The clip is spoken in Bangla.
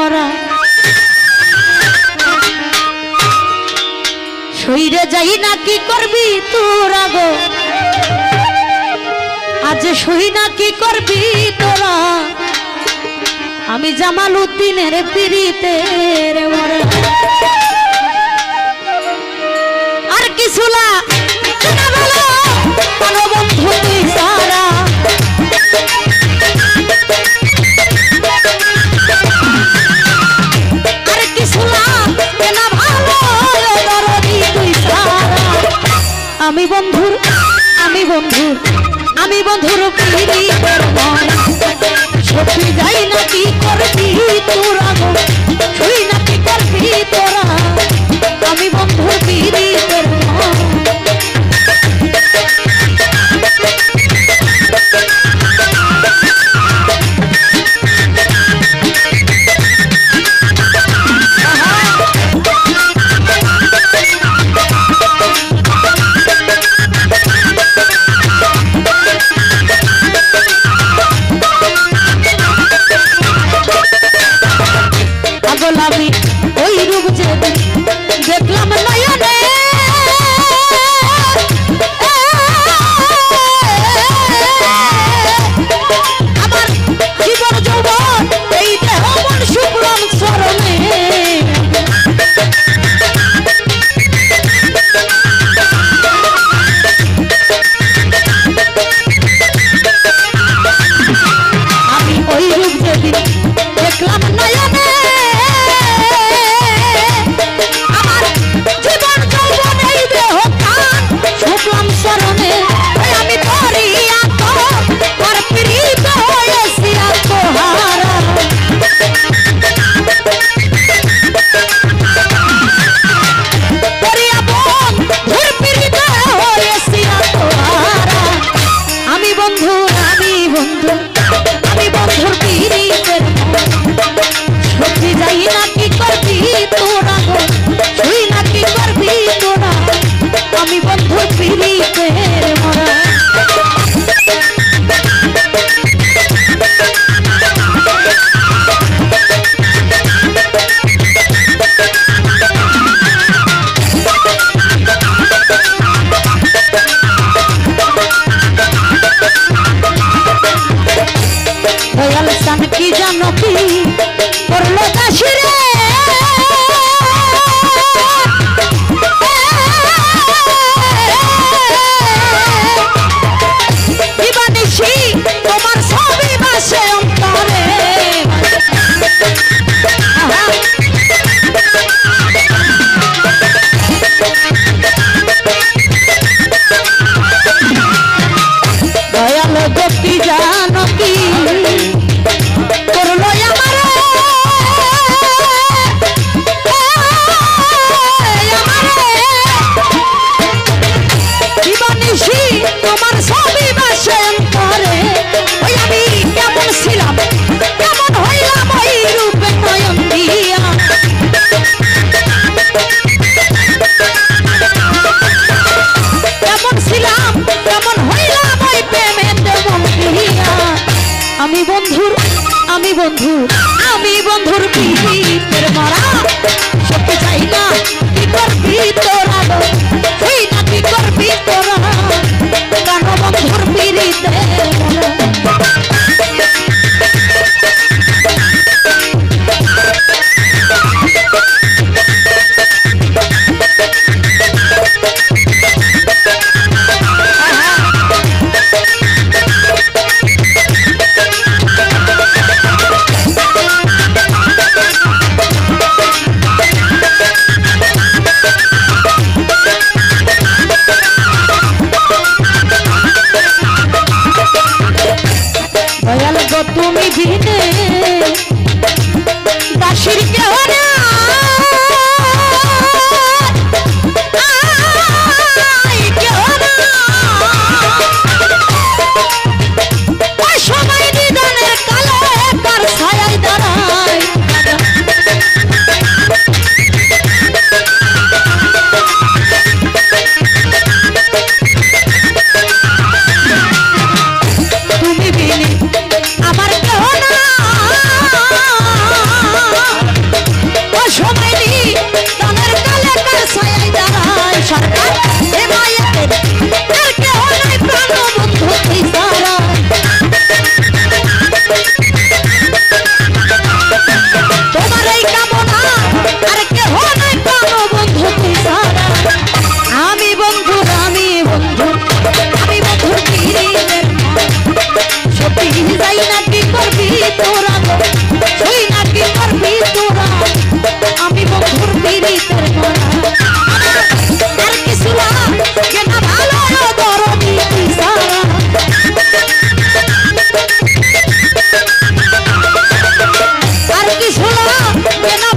মরা শরীরে যাই না কি করবি তোরা গো আজ সই না কি করবি তোরা আমি জামাল উদ্দিনের পিরিতের মরা আর কিছু না বলো বলো বন্ধু তুই সারা আর কিছু না ভালো দরদি তুই সারা আমি বন্ধুর পিরিতের মরা সত্যি যাই না কি করবি তোরা গো ছুই না কি করবি তোরা আমি বন্ধুর পিরিতের মরা আমি ওই রূপ যে দেখলাম নয়নে আমার জীবন যৌবন এই দেহ মন শুক্রম চরণে আমি ওই রূপ যেদিন দেখলাম নয়নে আমি বন্ধুর পিরিতের মরা দয়াল সান কি জানো কি করলো দাসিরে তোমার সবই বাসে অন্তরে দয়াল গোপী জানো কি করলো আমার জীবনিশি তোমার সবই বাসে অন্তরে ওই আমি কেমন ছিলাম কেমন হইলাম ওই রূপে নয়ন দিয়া কেমন ছিলাম কেমন হইলাম ওই প্রেমের মন দিয়া আমি বন্ধুর পিরিতের মরা সত্যি চাই না কি করবি তোরা গো তুই না কি করবি তোরা কেন বন্ধুর পিরিতের মরা আর কি শোনা